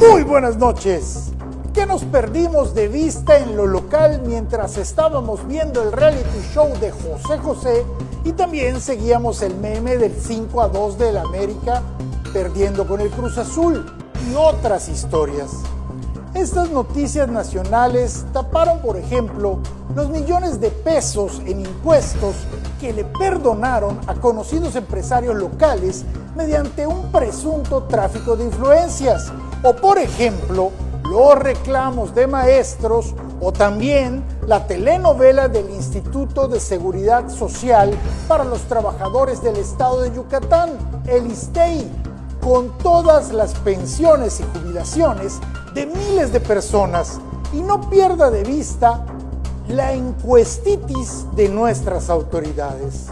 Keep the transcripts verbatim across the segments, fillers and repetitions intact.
Muy buenas noches. ¿Qué nos perdimos de vista en lo local mientras estábamos viendo el reality show de José José y también seguíamos el meme del cinco a dos del América perdiendo con el Cruz Azul y otras historias? Estas noticias nacionales taparon, por ejemplo, los millones de pesos en impuestos que le perdonaron a conocidos empresarios locales mediante un presunto tráfico de influencias, o por ejemplo, los reclamos de maestros, o también la telenovela del Instituto de Seguridad Social para los Trabajadores del Estado de Yucatán, el ISSSTEI, con todas las pensiones y jubilaciones de miles de personas. Y no pierda de vista la encuestitis de nuestras autoridades.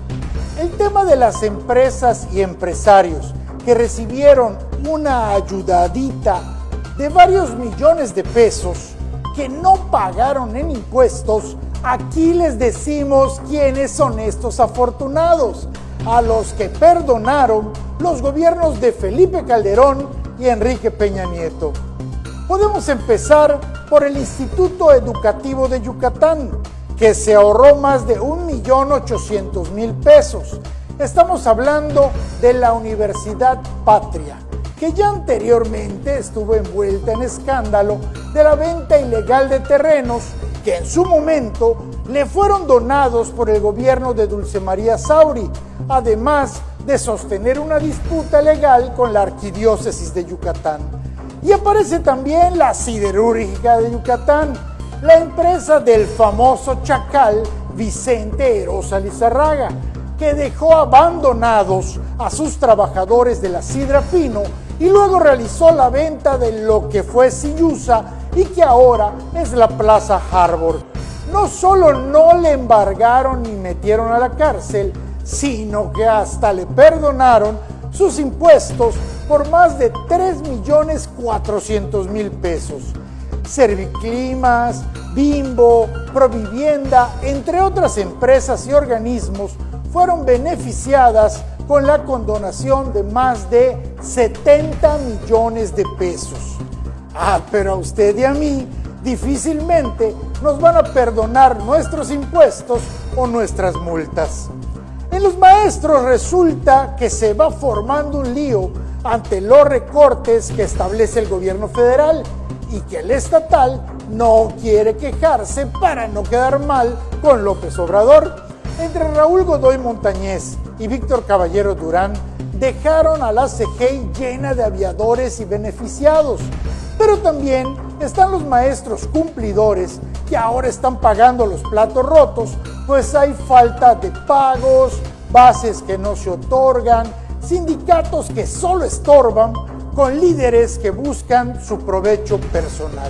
El tema de las empresas y empresarios que recibieron una ayudadita de varios millones de pesos que no pagaron en impuestos, aquí les decimos quiénes son estos afortunados, a los que perdonaron los gobiernos de Felipe Calderón y Enrique Peña Nieto. Podemos empezar por el Instituto Educativo de Yucatán, que se ahorró más de un millón ochocientos mil pesos. Estamos hablando de la Universidad Patria, que ya anteriormente estuvo envuelta en escándalo de la venta ilegal de terrenos que en su momento le fueron donados por el gobierno de Dulce María Sauri, además de sostener una disputa legal con la Arquidiócesis de Yucatán. Y aparece también la Siderúrgica de Yucatán, la empresa del famoso chacal Vicente Erosa Lizarraga, que dejó abandonados a sus trabajadores de la Sidra Pino y luego realizó la venta de lo que fue Siyusa y que ahora es la Plaza Harbor. No solo no le embargaron ni metieron a la cárcel, sino que hasta le perdonaron sus impuestos por más de tres millones cuatrocientos mil pesos. Serviclimas, Bimbo, Provivienda, entre otras empresas y organismos, fueron beneficiadas con la condonación de más de setenta millones de pesos. Ah, pero a usted y a mí difícilmente nos van a perdonar nuestros impuestos o nuestras multas. En los maestros resulta que se va formando un lío ante los recortes que establece el gobierno federal y que el estatal no quiere quejarse para no quedar mal con López Obrador. Entre Raúl Godoy Montañez y Víctor Caballero Durán dejaron a la C G I llena de aviadores y beneficiados, pero también están los maestros cumplidores que ahora están pagando los platos rotos, pues hay falta de pagos, bases que no se otorgan, sindicatos que solo estorban, con líderes que buscan su provecho personal.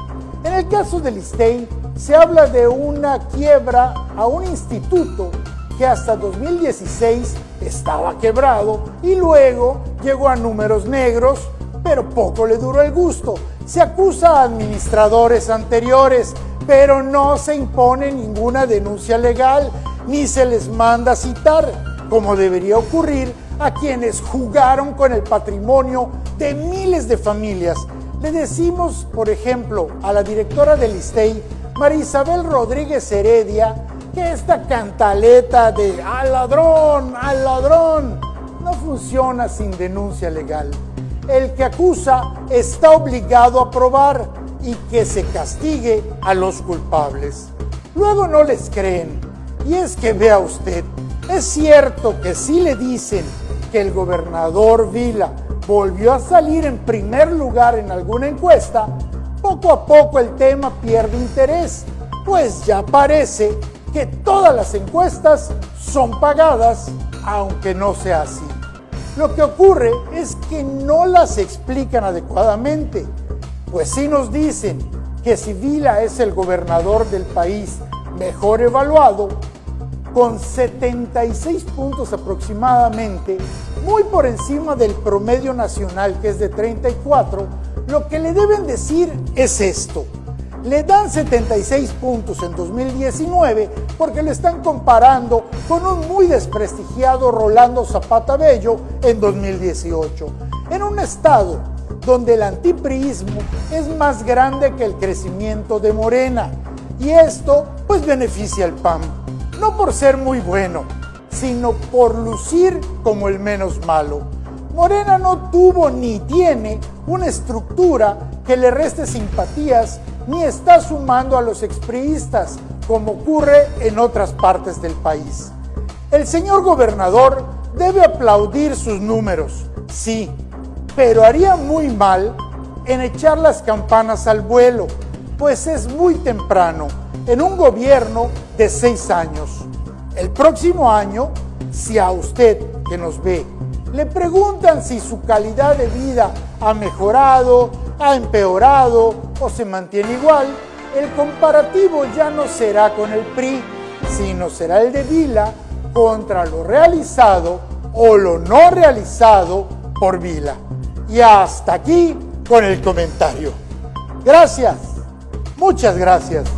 En el caso del ISSSTEI, se habla de una quiebra a un instituto que hasta dos mil dieciséis estaba quebrado y luego llegó a números negros, pero poco le duró el gusto. Se acusa a administradores anteriores, pero no se impone ninguna denuncia legal, ni se les manda a citar, como debería ocurrir a quienes jugaron con el patrimonio de miles de familias. Le decimos, por ejemplo, a la directora del ISSSTEI, María Isabel Rodríguez Heredia, que esta cantaleta de ¡al ladrón, al ladrón!, no funciona sin denuncia legal. El que acusa está obligado a probar y que se castigue a los culpables. Luego no les creen. Y es que vea usted, es cierto que si le dicen que el gobernador Vila volvió a salir en primer lugar en alguna encuesta, poco a poco el tema pierde interés, pues ya parece que todas las encuestas son pagadas, aunque no sea así. Lo que ocurre es que no las explican adecuadamente, pues sí nos dicen que si Vila es el gobernador del país mejor evaluado, con setenta y seis puntos aproximadamente, muy por encima del promedio nacional que es de treinta y cuatro, lo que le deben decir es esto: le dan setenta y seis puntos en dos mil diecinueve porque lo están comparando con un muy desprestigiado Rolando Zapata Bello en dos mil dieciocho. En un estado donde el antipriismo es más grande que el crecimiento de Morena. Y esto pues beneficia al P A N, no por ser muy bueno, sino por lucir como el menos malo. Morena no tuvo ni tiene una estructura que le reste simpatías, ni está sumando a los expriistas, como ocurre en otras partes del país. El señor gobernador debe aplaudir sus números, sí, pero haría muy mal en echar las campanas al vuelo, pues es muy temprano en un gobierno de seis años. El próximo año, si a usted que nos ve le preguntan si su calidad de vida ha mejorado, ha empeorado o se mantiene igual, el comparativo ya no será con el P R I, sino será el de Vila contra lo realizado o lo no realizado por Vila. Y hasta aquí con el comentario. Gracias, muchas gracias.